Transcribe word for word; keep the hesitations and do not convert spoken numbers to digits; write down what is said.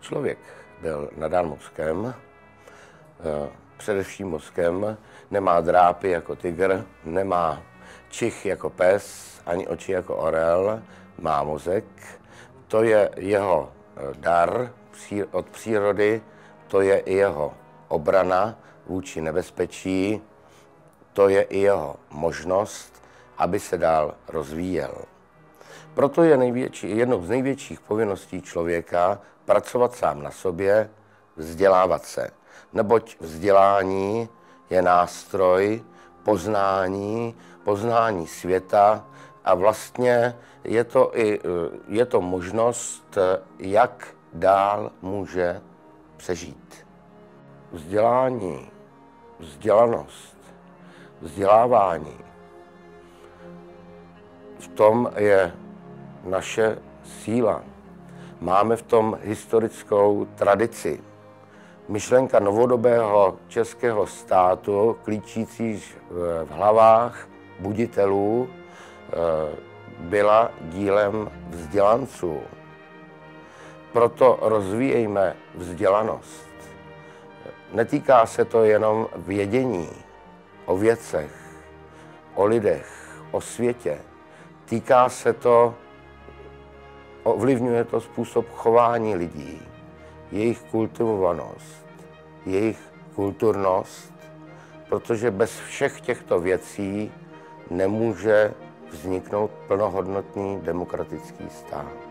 člověk byl nadán mozkem, především mozkem, nemá drápy jako tygr, nemá čich jako pes, ani oči jako orel, má mozek. To je jeho dar od přírody, to je i jeho obrana vůči nebezpečí, to je i jeho možnost, aby se dál rozvíjel. Proto je největší, jednou z největších povinností člověka pracovat sám na sobě, vzdělávat se. Neboť vzdělání je nástroj poznání, poznání světa a vlastně je to i je to možnost, jak dál může přežít. Vzdělání, vzdělanost, vzdělávání, v tom je naše síla. Máme v tom historickou tradici. Myšlenka novodobého českého státu, klíčící v hlavách buditelů, byla dílem vzdělanců. Proto rozvíjejme vzdělanost. Netýká se to jenom vědění o věcech, o lidech, o světě. Týká se to, ovlivňuje to způsob chování lidí, jejich kultivovanost, jejich kulturnost, protože bez všech těchto věcí nemůže vzniknout plnohodnotný demokratický stát.